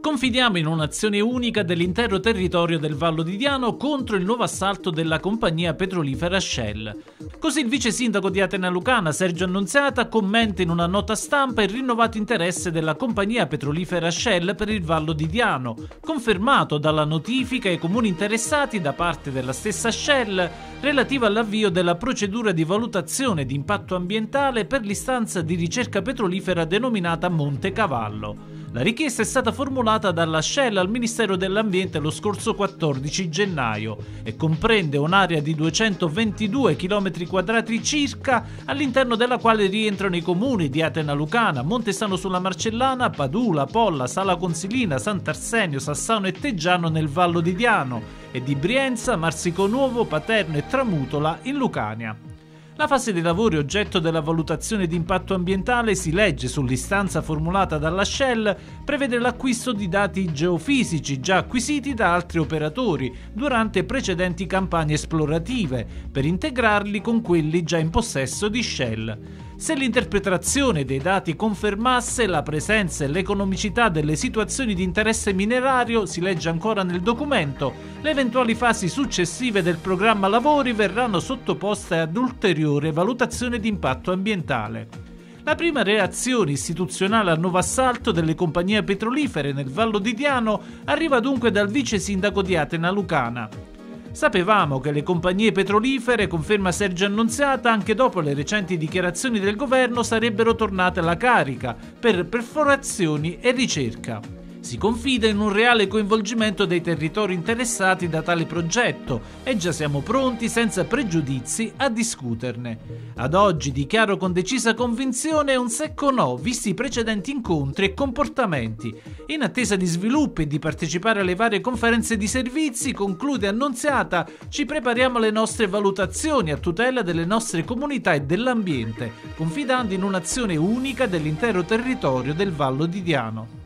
Confidiamo in un'azione unica dell'intero territorio del Vallo di Diano contro il nuovo assalto della compagnia petrolifera Shell. Così il vice sindaco di Atena Lucana, Sergio Annunziata, commenta in una nota stampa il rinnovato interesse della compagnia petrolifera Shell per il Vallo di Diano, confermato dalla notifica ai comuni interessati da parte della stessa Shell relativa all'avvio della procedura di valutazione di impatto ambientale per l'istanza di ricerca petrolifera denominata Monte Cavallo. La richiesta è stata formulata dalla Shell al Ministero dell'Ambiente lo scorso 14 gennaio e comprende un'area di 222 km² circa, all'interno della quale rientrano i comuni di Atena Lucana, Montesano sulla Marcellana, Padula, Polla, Sala Consilina, Sant'Arsenio, Sassano e Teggiano nel Vallo di Diano e di Brienza, Marsico Nuovo, Paterno e Tramutola in Lucania. La fase dei lavori oggetto della valutazione di impatto ambientale, si legge sull'istanza formulata dalla Shell, prevede l'acquisto di dati geofisici già acquisiti da altri operatori durante precedenti campagne esplorative per integrarli con quelli già in possesso di Shell. Se l'interpretazione dei dati confermasse la presenza e l'economicità delle situazioni di interesse minerario, si legge ancora nel documento, le eventuali fasi successive del programma lavori verranno sottoposte ad ulteriore valutazione di impatto ambientale. La prima reazione istituzionale al nuovo assalto delle compagnie petrolifere nel Vallo di Diano arriva dunque dal vice sindaco di Atena Lucana. Sapevamo che le compagnie petrolifere, conferma Sergio Annunziata, anche dopo le recenti dichiarazioni del governo sarebbero tornate alla carica per perforazioni e ricerca. Si confida in un reale coinvolgimento dei territori interessati da tale progetto e già siamo pronti senza pregiudizi a discuterne. Ad oggi dichiaro con decisa convinzione un secco no, visti i precedenti incontri e comportamenti. In attesa di sviluppi e di partecipare alle varie conferenze di servizi, conclude Annunziata, ci prepariamo alle nostre valutazioni a tutela delle nostre comunità e dell'ambiente, confidando in un'azione unica dell'intero territorio del Vallo di Diano.